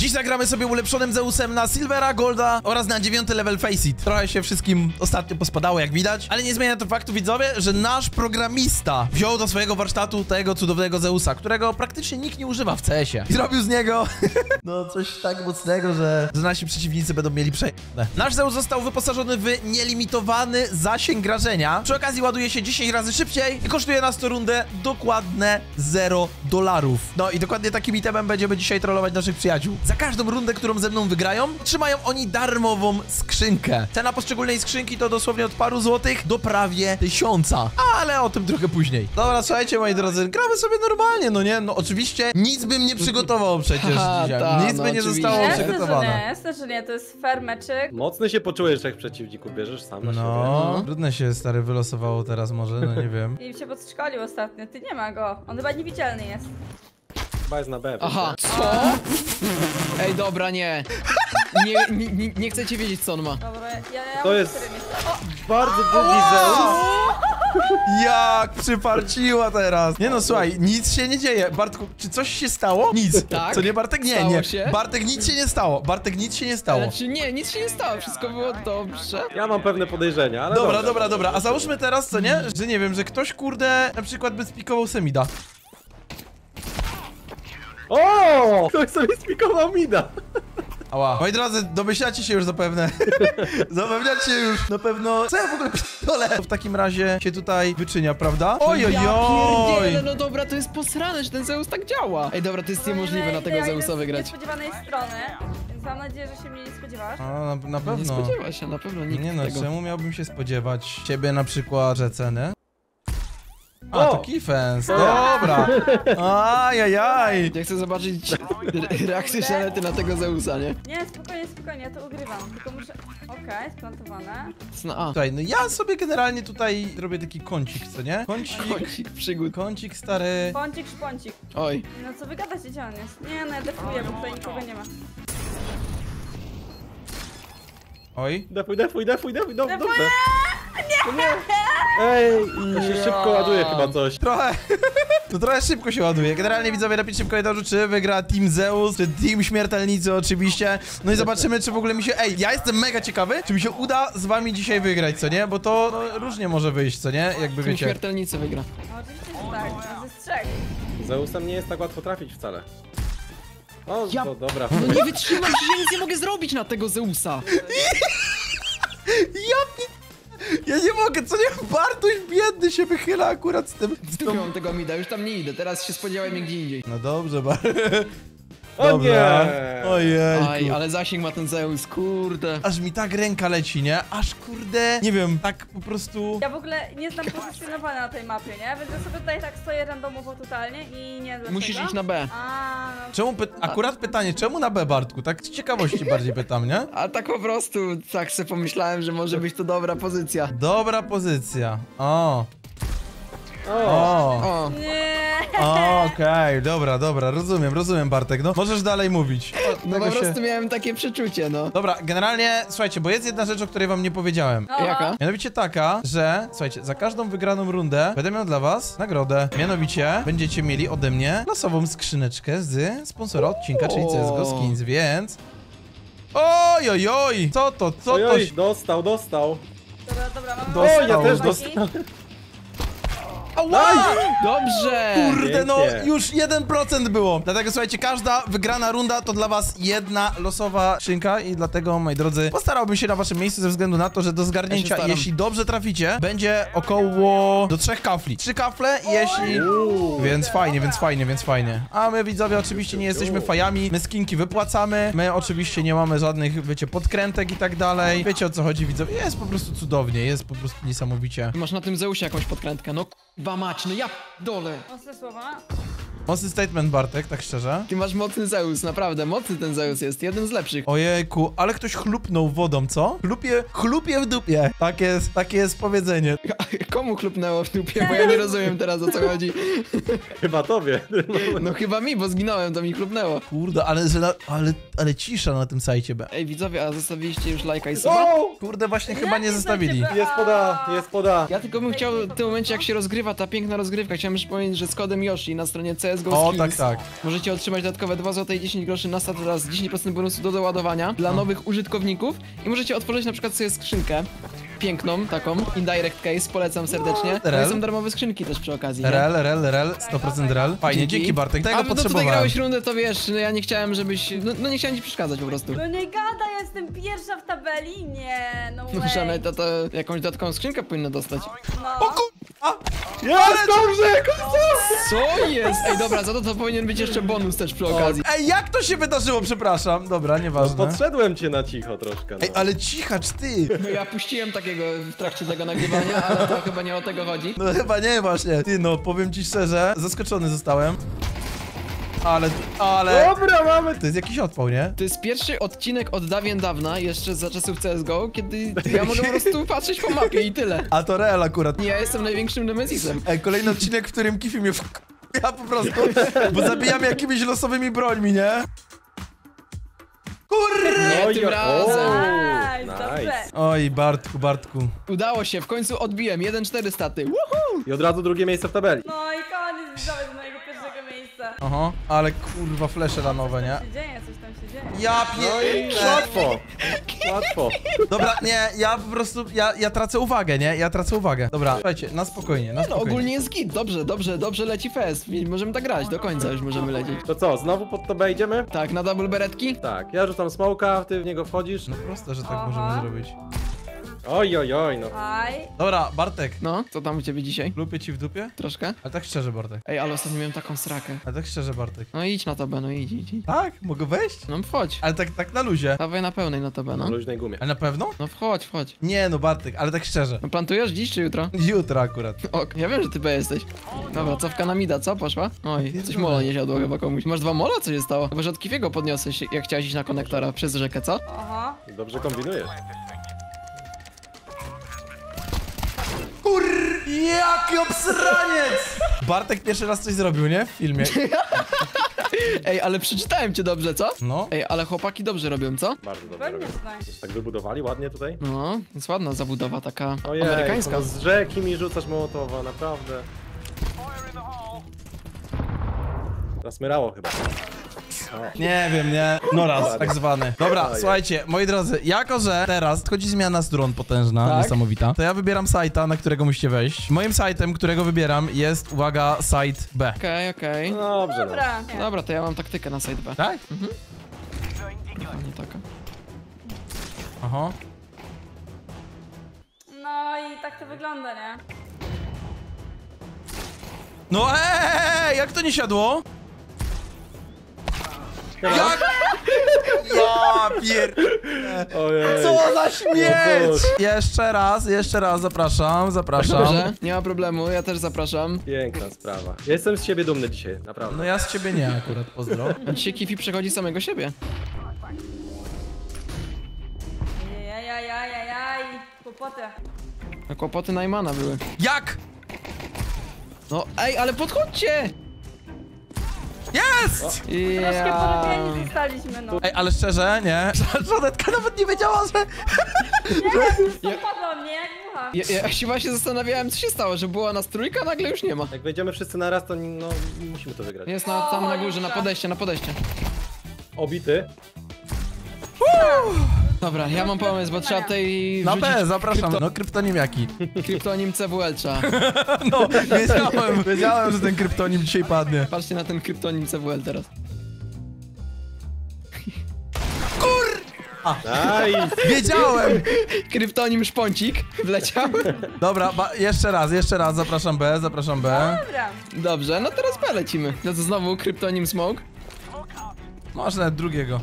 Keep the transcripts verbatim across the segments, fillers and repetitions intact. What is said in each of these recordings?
Dziś zagramy sobie ulepszonym Zeusem na Silvera, Golda oraz na dziewiąty level Faceit. Trochę się wszystkim ostatnio pospadało, jak widać, ale nie zmienia to faktu, widzowie, że nasz programista wziął do swojego warsztatu tego cudownego Zeusa, którego praktycznie nikt nie używa w C S ie. I zrobił z niego no coś tak mocnego, że, że nasi przeciwnicy będą mieli przejęte. Nasz Zeus został wyposażony w nielimitowany zasięg rażenia. Przy okazji ładuje się dziesięć razy szybciej i kosztuje nas to rundę dokładne zero dolarów. No i dokładnie takim itemem będziemy dzisiaj trollować naszych przyjaciół. Za każdą rundę, którą ze mną wygrają, trzymają oni darmową skrzynkę. Cena poszczególnej skrzynki to dosłownie od paru złotych do prawie tysiąca. Ale o tym trochę później. Dobra, słuchajcie, moi drodzy, gramy sobie normalnie, no nie? No oczywiście nic bym nie przygotował przecież Ha, dzisiaj. ta, Nic no by nie oczywiście. zostało Jasne, przygotowane. Jasne, że nie, jasne, że nie, to jest fair meczyk. Mocny się poczujesz, jak przeciwników bierzesz sam na siebie. No, trudne się stary wylosowało teraz może, no nie wiem. I się podszkolił ostatnio, ty nie ma go. On chyba niewidzialny jest. Chyba jest na B. Aha, co? Ej, dobra, nie. Nie, nie, nie, nie chcecie wiedzieć, co on ma. Dobra, ja, ja To mam jest- cztery miejsca. O! Bardzo długi Zeus. Jak przyparciła teraz. Nie no, słuchaj, nic się nie dzieje. Bartku, czy coś się stało? Nic. Tak. Co nie, Bartek? Nie, Stało nie. się? Bartek, nic się nie stało. Bartek, nic się nie stało. Znaczy nie, nic się nie stało, wszystko było dobrze. Ja mam pewne podejrzenia, ale Dobra, dobra. dobra, dobra. A załóżmy teraz, co nie? Że nie wiem, że ktoś, kurde, na przykład by spikował Semida. O! Ktoś sobie spikował mida. Ała. Moi drodzy, domyślacie się już zapewne. Zapewniacie się już na pewno. Co ja w ogóle p***dolę? W takim razie się tutaj wyczynia, prawda? Oj, oj, Ja oj. pierdzielę, no dobra, to jest posrane, że ten Zeus tak działa. Ej, dobra, to jest niemożliwe na tego Ja idę Zeusa z wygrać. niespodziewanej strony, więc mam nadzieję, że się mnie nie spodziewasz. A, na, na Nie pewno. spodziewa się, na pewno nikt Nie no, tego. czemu miałbym się spodziewać ciebie na przykład, że ceny? A, to O! Keyfence, dobra. Ajajaj. Ja chcę zobaczyć re- reakcję Szelety na tego Zeusa, nie? Nie, spokojnie, spokojnie, ja to ugrywam. Tylko muszę... Okej, splantowane. No, a, Słuchaj, no ja sobie generalnie tutaj robię taki kącik, co nie? Kącik, kącik przygód. kącik stary. Pącik, szpącik. Oj. No co wy gadacie, gdzie on jest? Nie, no ja defuję, bo tutaj nikogo nie ma. Oj. Defuj, defuj, defuj, defuj, do, Defuję! dobrze. Nie! Ej, to się szybko ładuje chyba coś. Trochę, to trochę szybko się ładuje. Generalnie widzowie, napiszcie w komentarzu, czy wygra Team Zeus, czy Team Śmiertelnicy oczywiście. No i zobaczymy, czy w ogóle mi się... Ej, ja jestem mega ciekawy, czy mi się uda z wami dzisiaj wygrać, co nie? Bo to no, różnie może wyjść, co nie? Jakby Tym wiecie. śmiertelnicy wygra. No oczywiście, że tak, nas jest trzech. Zeusem nie jest tak łatwo trafić wcale. O, Ja- no dobra. No nie wytrzymam, że ja nic nie mogę zrobić na tego Zeusa. Ja pi... Ja nie mogę, co nie? Bartuś biedny się wychyla akurat z tym... Z Tu tą... mam tego mida, już tam nie idę, teraz się spodziewałem gdzie indziej. No dobrze, Bar... O Dobra. nie! Ojej. Aj, ale zasięg ma ten Zeus, kurde. Aż mi tak ręka leci, nie? Aż kurde, nie wiem, tak po prostu... Ja w ogóle nie znam pozycjonowania na tej mapie, nie? Więc ja sobie tutaj tak stoję randomowo totalnie i nie wiem dlaczego. Musisz iść na B. A, no. Czemu, py... akurat pytanie, czemu na B, Bartku? Tak z ciekawości bardziej pytam, nie? A tak po prostu, tak sobie pomyślałem, że może być to dobra pozycja. Dobra pozycja. O. O! O. O, Nie. Okej, dobra, dobra, rozumiem, rozumiem, Bartek, no. Możesz dalej mówić. no Tego po się- prostu miałem takie przeczucie, no. Dobra, generalnie, słuchajcie, bo jest jedna rzecz, o której wam nie powiedziałem. O, Jaka? Mianowicie taka, że, słuchajcie, za każdą wygraną rundę będę miał dla was nagrodę. Mianowicie będziecie mieli ode mnie losową skrzyneczkę z sponsora odcinka, czyli C S G O Skins, więc... Oj, oj, oj! Co to, co Oj, to... oj, dostał, dostał. Dobra, dobra, mamy... Dostał, O, ja też chłopaki. dostałem. Ała! Dobrze! Kurde, no Pięknie. już jeden procent było. Dlatego słuchajcie, każda wygrana runda to dla was jedna losowa szynka i dlatego, moi drodzy, postarałbym się na waszym miejscu ze względu na to, że do zgarnięcia, staram. jeśli dobrze traficie, będzie około do trzech kafli. Trzy kafle, jeśli... Uuu. Więc fajnie, więc fajnie, więc fajnie. A my widzowie oczywiście nie jesteśmy fajami, my skinki wypłacamy, my oczywiście nie mamy żadnych, wiecie, podkrętek i tak dalej. Wiecie o co chodzi, widzowie? Jest po prostu cudownie, jest po prostu niesamowicie. Masz na tym Zeusie jakąś podkrętkę, no k***wa mać, no ja dole. Mocne słowa. Mocny statement, Bartek, tak szczerze. Ty masz mocny Zeus, naprawdę, mocny ten Zeus jest, jeden z lepszych. Ojejku, ale ktoś chlupnął wodą, co? Chlupie, chlupie w dupie. Tak jest, takie jest powiedzenie. Komu chlupnęło w dupie, bo ja nie rozumiem teraz, o co chodzi. Chyba tobie. No chyba mi, bo zginąłem, to mi chlupnęło. Kurde, ale, że na, ale, ale cisza na tym sajcie B. Ej widzowie, a zostawiliście już lajka i suba? O! Kurde, właśnie Ja chyba nie nie zostawili. znam cię, Jest poda, jest poda. Ja tylko bym chciał w tym momencie, jak się rozgrywa ta piękna rozgrywka, chciałem przypomnieć, że z kodem Yoshi na stronie C C S G O O, Skins. tak, tak. Możecie otrzymać dodatkowe dwa złote i dziesięć groszy na start oraz dziesięć procent bonusu do doładowania dla nowych użytkowników i możecie otworzyć na przykład sobie skrzynkę piękną, taką, indirect case, polecam serdecznie. rel. No, są darmowe skrzynki też przy okazji, nie? Rel, rel, rel, sto procent rel. Fajnie, dzięki Bartek, tego A, no tutaj potrzebowałem. grałeś rundę, to wiesz, no ja nie chciałem, żebyś... No, no nie chciałem ci przeszkadzać po prostu. No nie gada, jestem pierwsza w tabeli? Nie, no No way. Żanet, to, to jakąś dodatkową skrzynkę powinno dostać. No. A, Jest, dobrze, Co jest? Ej, dobra, za to to powinien być jeszcze bonus też przy okazji. Ej, jak to się wydarzyło? Przepraszam. Dobra, nieważne. Podszedłem cię na cicho troszkę. No. Ej, ale cichacz ty. No ja puściłem takiego w trakcie tego nagrywania, ale to chyba nie o tego chodzi. No chyba nie właśnie. Ty no, powiem ci szczerze, zaskoczony zostałem. Ale, ale... Dobra, mamy. To jest jakiś odpał, nie? To jest pierwszy odcinek od dawien dawna, jeszcze za czasów C S G O, kiedy ja mogę po prostu patrzeć po mapie i tyle. A to real akurat. Ja jestem największym nemezisem. Ej, kolejny odcinek, w którym Kifi mnie w... Ja po prostu, bo zabijam jakimiś losowymi brońmi, nie? Kurwa! Nie Oj, tym o- razem. Nice, Nice. dobrze. Oj, Bartku, Bartku. Udało się, w końcu odbiłem. jeden cztery staty. Woohoo! I od razu drugie miejsce w tabeli. No i koniec widzowie do mojego pierwszego miejsca. Aha, ale kurwa flesze lanowe, nie? Coś się dzieje, coś tam się dzieje. Ja No i pie... łatwo. Łatwo. Dobra, nie, ja po prostu, ja, ja tracę uwagę, nie? Ja tracę uwagę. Dobra, słuchajcie, na spokojnie, na No spokojnie. ogólnie jest git, dobrze, dobrze, dobrze leci fest. Możemy tak grać, do końca już możemy lecieć. To co, znowu pod tobę idziemy? Tak, na double beretki? Tak, ja rzucam smoka, ty w niego wchodzisz. No proste, że tak Aha. możemy zrobić. Oj, oj, oj, no. Aj. Dobra, Bartek, No, co tam u ciebie dzisiaj? lubię ci w dupie? Troszkę? Ale tak szczerze, Bartek. Ej, ale ostatnio miałem taką srakę. Ale tak szczerze, Bartek. No idź na tobę, no idź, idź, idź. Tak? Mogę wejść? No wchodź. Ale tak, tak na luzie. Dawaj na pełnej na tobę, Na no. luźnej gumie. Ale na pewno? No wchodź, wchodź. Nie no, Bartek, ale tak szczerze. No plantujesz dziś czy jutro? Jutro akurat. Ok, ja wiem, że ty B jesteś. Dobra, cofka na mida, co? Poszła? Oj, coś molo nie siadło chyba komuś. Masz dwa mola? Co się stało? Chyba, że od Kiwiego podniosłeś, jak chciałeś iść na konektora przez rzekę, co? Aha. Dobrze kombinujesz. Kur... Jaki obsraniec! Bartek pierwszy raz coś zrobił, nie? W filmie. Ej, ale przeczytałem cię dobrze, co? No. Ej, ale chłopaki dobrze robią, co? Bardzo dobrze Pewnie robię. znaj. Tak wybudowali ładnie tutaj. No, jest ładna zabudowa, taka Ojej, amerykańska. no z rzeki mi rzucasz mołotowa, naprawdę. Zasmyrało chyba. O. Nie wiem, nie. No raz, tak zwany. Dobra, Ojej. słuchajcie, moi drodzy, jako że teraz chodzi zmiana stron potężna, Tak. niesamowita, to ja wybieram sajta, na którego musicie wejść. Moim sajtem, którego wybieram, jest, uwaga, site B. Okej, okej. Dobrze, no. Dobra. Nie. Dobra, to ja mam taktykę na side B. Tak? Nie taka. Aha. No i tak to wygląda, nie? No ej, jak to nie siadło? Jak? Ja pier... Ojej. Co za śmierć! Boże. Jeszcze raz, jeszcze raz zapraszam, zapraszam. Dobrze, nie ma problemu, ja też zapraszam. Piękna sprawa. Ja jestem z siebie dumny dzisiaj, naprawdę. No ja z ciebie nie akurat, pozdro. A dzisiaj Kifi przechodzi samego siebie. Jajajajajaj. Kłopoty. No, kłopoty Najmana były. Jak? No, ej, ale podchodźcie! Jest! Troszkę Ja... porobieni zostaliśmy, no. Ej, ale szczerze, nie? Żonetka nawet nie wiedziała, że... Nie, spadła mnie jak mucha. Ja, ja się właśnie zastanawiałem, co się stało, że była nas trójka, a nagle już nie ma. Jak wejdziemy wszyscy na raz, to no, musimy to wygrać. Jest na, tam na górze, na podejście, na podejście. Obity. Dobra, ja mam pomysł, bo trzeba tutaj Na wrzucić B, zapraszam. krypto- No, kryptonim jaki? kryptonim C W L trzeba. No, wiedziałem, wiedziałem, że ten kryptonim dzisiaj padnie. Patrzcie na ten kryptonim C W L teraz. Nice. Wiedziałem! Kryptonim szponcik wleciał. Dobra, ba jeszcze raz, jeszcze raz, zapraszam B, zapraszam B. Dobra. Dobrze, no teraz B lecimy. No to znowu kryptonim smoke. Może nawet drugiego.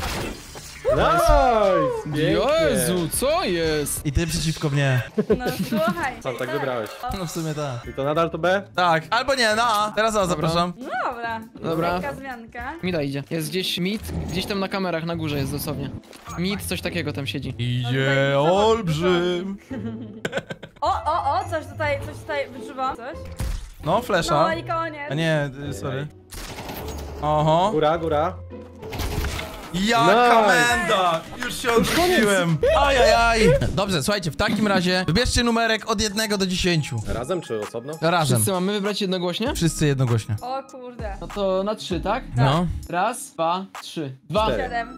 Nice. Pięknie. Jezu, co jest? I ty przeciwko mnie. No słuchaj. Sam tak wybrałeś. No w sumie tak. I to nadal to B? Tak, albo nie, na A. Teraz A zapraszam. No dobra. Dobra. Taka zmianka. Mida idzie. Jest gdzieś mid, gdzieś tam na kamerach na górze jest dosłownie. Mid, coś takiego tam siedzi. Idzie olbrzym. O, o, o, coś tutaj, coś tutaj wyczuwam. Coś? No, flesza. No i koniec. A nie, y, sorry. Oho. Góra, góra. Jaka Nice. menda! Już się odrzuciłem. Ajajaj. Dobrze, słuchajcie, w takim razie wybierzcie numerek od jednego do dziesięciu. Razem czy osobno? Razem. Wszyscy mamy wybrać jednogłośnie? Wszyscy jednogłośnie. O kurde. No to na trzy, tak? No. Raz, dwa, trzy. Dwa. Cztery. Siedem.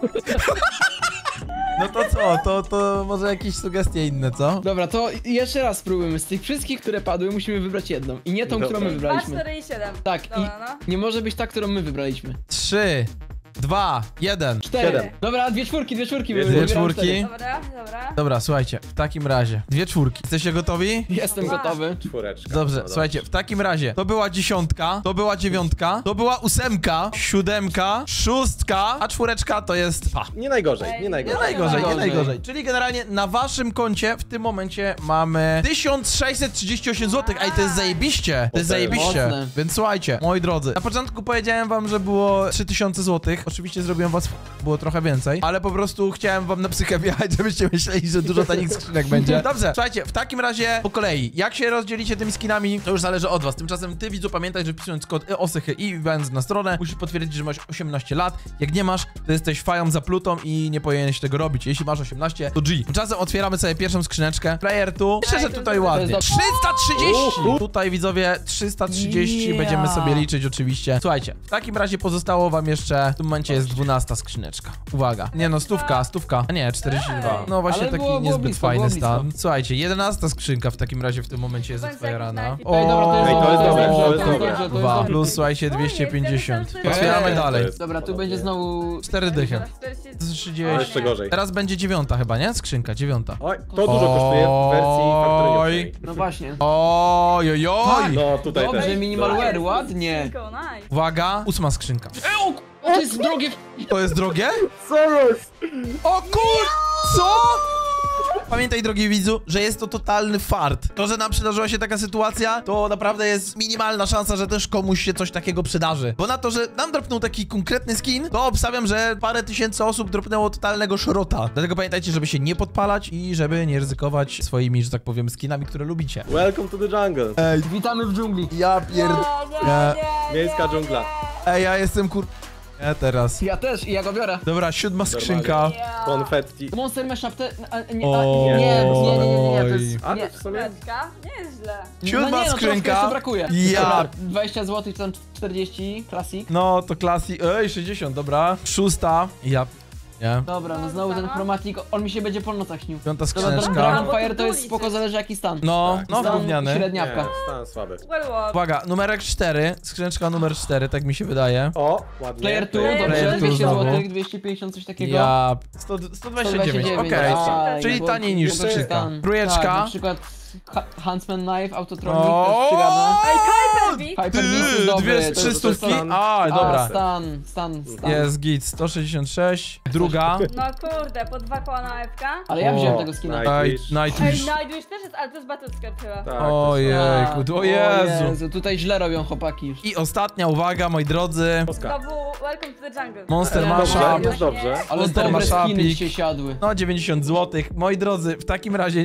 No to co? To, to może jakieś sugestie inne, co? Dobra, to jeszcze raz spróbujmy. Z tych wszystkich, które padły, musimy wybrać jedną. I nie tą, Dobra. którą my Dwa, wybraliśmy. cztery i siedem. Tak, Dobra, i no. nie może być ta, którą my wybraliśmy. Trzy, dwa, jeden. Cztery. Siedem. Dobra, dwie czwórki, dwie czwórki. Dwie wy- wybieram czwórki. cztery. Dobra, dobra. Dobra, słuchajcie, w takim razie dwie czwórki. Jesteście gotowi? Jestem Dwa. gotowy. Czwóreczka. Dobrze, No słuchajcie, w takim razie to była dziesiątka, to była dziewiątka, to była ósemka, siódemka, szóstka, a czwóreczka to jest dwa. Nie najgorzej, nie Nie najgorzej. najgorzej, nie najgorzej. najgorzej. Czyli generalnie na waszym koncie w tym momencie mamy tysiąc sześćset trzydzieści osiem złotych, a i to jest zajebiście, to jest zajebiście. Mocne. Więc słuchajcie, moi drodzy, na początku powiedziałem wam, że było trzy tysiące złotych, oczywiście zrobiłem was, było trochę więcej, ale po prostu chciałem wam na psychę wjechać, żebyście myśleli, że dużo tanich skrzynek będzie. Dobrze, słuchajcie, w takim razie po kolei, jak się rozdzielicie tymi skinami, to już zależy od was. Tymczasem ty, widzu, pamiętaj, że wpisując kod osychy i wbijając na stronę, musisz potwierdzić, że masz osiemnaście lat. Jak nie masz, to jesteś fają za plutą i nie powinieneś tego robić. Jeśli masz osiemnaście, to G. Tymczasem otwieramy sobie pierwszą skrzyneczkę. Player tu. Myślę, że tutaj ładnie. jest trzysta trzydzieści! Uhu. Tutaj, widzowie, trzysta trzydzieści. Yeah. Będziemy sobie liczyć oczywiście. Słuchajcie, w takim razie pozostało wam jeszcze, w tym momencie jest dwunasta skrzyneczka. Uwaga. Nie no, stówka, stówka. A nie, czterdzieści dwa. No właśnie Ale taki było- było niezbyt blisko, fajny było blisko. stan. Słuchajcie, jedenasta skrzynka w takim razie w tym momencie jest Bądź otwierana. jakiś Ej, dobra, to jest Ej, to jest dobre, to jest dobrze, dobre. to jest Dwa dobre. plus, słuchajcie, dwieście pięćdziesiąt. Otwieramy Ej, dalej. to jest Dobra, tu podobnie. będzie znowu... Cztery dychy. To trzydzieści. jeszcze gorzej. Teraz będzie dziewiąta chyba, nie? Skrzynka, dziewiąta. Oj, to dużo kosztuje w wersji Oj. faktoringowej. No właśnie. Oj, oj, oj. No, tutaj Dobrze, też. minimalware, ładnie. Nice. Uwaga, ósma skrzynka. O, to jest drogie. To jest drogie? Co jest? O kur... Co? Pamiętaj, drogi widzu, że jest to totalny fart. To, że nam przydarzyła się taka sytuacja, to naprawdę jest minimalna szansa, że też komuś się coś takiego przydarzy. Bo na to, że nam dropnął taki konkretny skin, to obstawiam, że parę tysięcy osób dropnęło totalnego szrota. Dlatego pamiętajcie, żeby się nie podpalać i żeby nie ryzykować swoimi, że tak powiem, skinami, które lubicie. Welcome to the jungle. Ej, Witamy w dżungli. ja pierd... Nie, Ja- nie, Miejska nie, dżungla. nie. Ej, ja jestem kur... Ja teraz. Ja też i ja go biorę. Dobra, siódma skrzynka. Ja. Konfetti. Monster Mashup te... A, nie, a, Oj. nie, nie, nie, nie, nie, to jest... A, Nie. to w sumie... Kredka? Nie jest źle. Siódma no nie, no, skrzynka. troszkę jeszcze brakuje. Ja- Dobra, dwadzieścia złotych, czy tam czterdzieści, klasik. No, to klasy... Ej, sześćdziesiąt, dobra. Szósta. Ja... Nie. Dobra, no znowu ten chromatik, on mi się będzie po nocach śnił. Piąta Dobra, skrzyneczka. Dragonfire to Bo jest tu spoko, liczysz. zależy jaki stan. No, Tak. no, Stan gówniany. średniawka. Nie, stan słaby. Well what? Uwaga, numerek cztery, skrzyneczka numer cztery, tak mi się wydaje. O, ładnie. Player two, Player dobrze, two dwieście znowu. złotych, dwieście pięćdziesiąt, coś takiego. Ja... sto, sto dwadzieścia dziewięć, okej. Aj, Czyli bo- taniej niż bo skrzynka. stan. Trójeczka. Tak, na przykład Ha- Huntsman Knife, Autotronic, to O! jest przygadne. Ej, Hyper-Beat! Hyper Beast jest Ty, dobry, dwie to jest- trzy stówki. stan. A, A, dobra. stan, stan, stan. Jest git, sto sześćdziesiąt sześć. Druga. No kurde, po dwa koła na F K. Ale ja wziąłem O, tego skina. nice. Ej, Nightwish. Ej, Nightwish. Nightwish też jest, ale to jest Battlescard chyba. Tak, Ojejku, o Jezu. Tutaj źle robią chłopaki już. I ostatnia uwaga, moi drodzy. Polska. Znowu Welcome to the Jungle. Monster Ale Mashup. dobrze, jest dobrze. Ale Monster dobre skiny Mashupik. dzisiaj siadły. No, dziewięćdziesiąt złotych. Moi drodzy, w takim razie...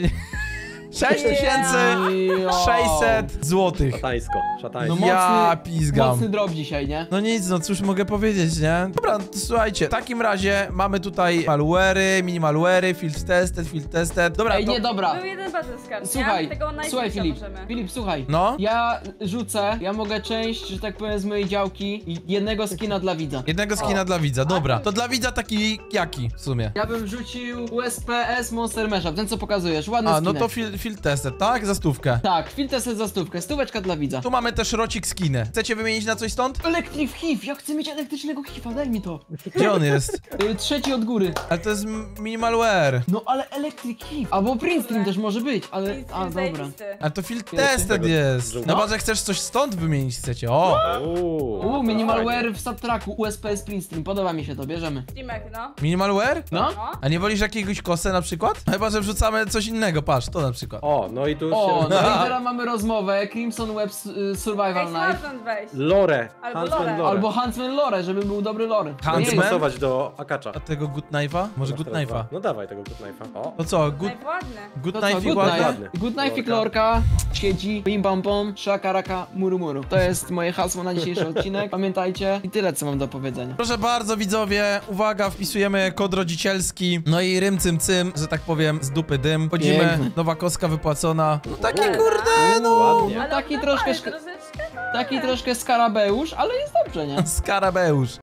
sześć tysięcy sześćset złotych. Szatańsko, No szatańsko. mocny, Ja pizgam. mocny drop dzisiaj, nie? No nic, no cóż mogę powiedzieć, nie? Dobra, to słuchajcie, w takim razie mamy tutaj malware'y, mini-malware'y, field tested, field tested. Dobra, Ej, to... nie, dobra. Był jeden Battlescard, Słuchaj, nie? Tego Nightwisha słuchaj Filip, możemy. Filip, słuchaj. No? Ja rzucę, ja mogę część, że tak powiem, z mojej działki i jednego skina dla widza. Jednego skina dla widza, dobra. To dla widza taki jaki w sumie? Ja bym rzucił U S P S Monster Mashup, ten co pokazujesz, ładny A, no skinek. to field, field tested, tak? Za stówkę. Tak, filtesy za stówkę, stóweczka dla widza. Tu mamy też rocik skiny. Chcecie wymienić na coś stąd? Electric H I V, ja chcę mieć elektrycznego H I V-a, daj mi to. Gdzie on jest? Y, trzeci od góry. Ale to jest minimalware. No ale Electric H I V. Albo Print Stream też może być, ale... Jest A, dobra. zajebisty. Ale to field tested tego jest. dżungla? No chyba, że chcesz coś stąd wymienić chcecie, o! Uuu, Uuu, minimalware w subtracku, U S P S Print Stream, podoba mi się to, bierzemy. Steamek, no. Minimalware? No? No. A nie wolisz jakiegoś kosę na przykład? Chyba, że wrzucamy coś innego, patrz, to na przykład. przykład. O, no i tu już O, się... no i teraz mamy rozmowę Crimson Web y, Survival Ej, Knife. smartphone weź. Lore. Albo Huntsman Lore. Lore. Albo Huntsman Lore, żeby był dobry lore. Huntsman? Nie, Chcę pasować do Akacza. A tego Good Knife'a? Może Masz Good teraz Knife'a? dwa. No dawaj tego Good Knife'a. O. To co, Good, Najładny. good To co, Knife i good ładny? knife, ładny. good knife i Lorka. klorka, siedzi, bim bam bom, szakaraka, muru muru. To jest moje hasło na dzisiejszy odcinek. Pamiętajcie i tyle, co mam do powiedzenia. Proszę bardzo, widzowie, uwaga, wpisujemy kod rodzicielski, no i rym cym cym, że tak powiem, z dupy dym. Wchodzimy, Pięknie. nowa kostka wypłacona. No taki Dobra. kurde, no. Ładnie. No Ale taki on troszkę, dawaj, szk- troszeczkę. taki troszkę skarabeusz, ale jest dobrze, nie? Skarabeusz.